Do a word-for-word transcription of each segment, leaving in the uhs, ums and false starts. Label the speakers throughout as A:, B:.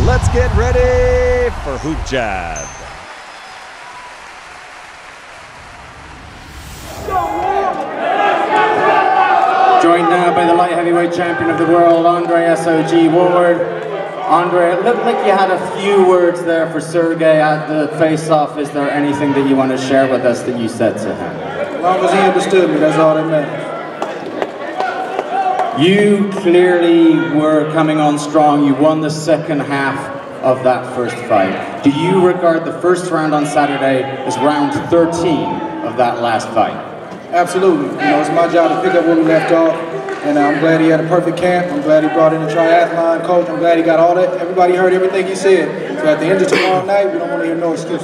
A: Let's get ready for HoopJab.
B: Joined now by the light heavyweight champion of the world, Andre S O G Ward. Andre, it looked like you had a few words there for Sergey at the face-off. Is there anything that you want to share with us that you said to him?
C: As long as he understood me, that's all that matters.
B: You clearly were coming on strong. You won the second half of that first fight. Do you regard the first round on Saturday as round thirteen of that last fight?
C: Absolutely. You know, it's my job to pick up where we left off, and uh, I'm glad he had a perfect camp. I'm glad he brought in a triathlon coach. I'm glad he got all that. Everybody heard everything he said. So at the end of tomorrow night, we don't want to hear no excuses.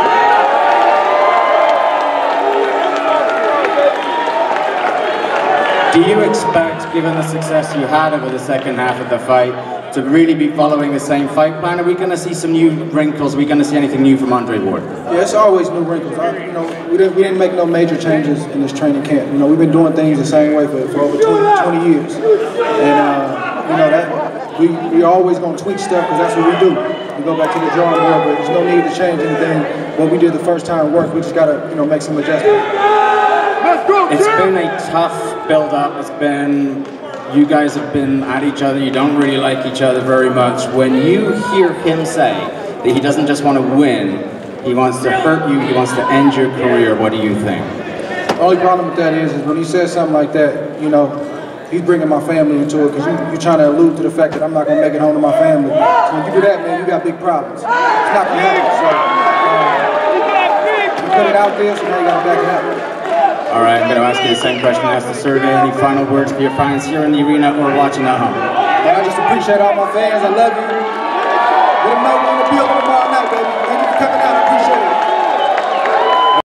B: Do you expect, given the success you had over the second half of the fight, to really be following the same fight plan? Are we going to see some new wrinkles? Are we going to see anything new from Andre Ward?
C: Yeah, it's always new wrinkles. I, you know, we didn't, we didn't make no major changes in this training camp. You know, we've been doing things the same way for, for over twenty, twenty years. And, uh, you know, that we, we always going to tweak stuff because that's what we do. We go back to the drawing board, but there's no need to change anything. What we did the first time worked. We just got to, you know, make some adjustments.
B: It's been a tough build-up. It's been, you guys have been at each other. You don't really like each other very much. When you hear him say that he doesn't just want to win, he wants to hurt you, he wants to end your career, what do you think?
C: The only problem with that is, is when he says something like that, you know, he's bringing my family into it because you, you're trying to allude to the fact that I'm not going to make it home to my family. So when you do that, man, you got big problems. It's not going to happen. So, uh, you put it out there, so now you got to back it up.
B: All right, I'm going to ask you the same question I asked to Sergey. Any final words for your fans here in the arena or watching at home?
C: And I just appreciate all my fans. I love you.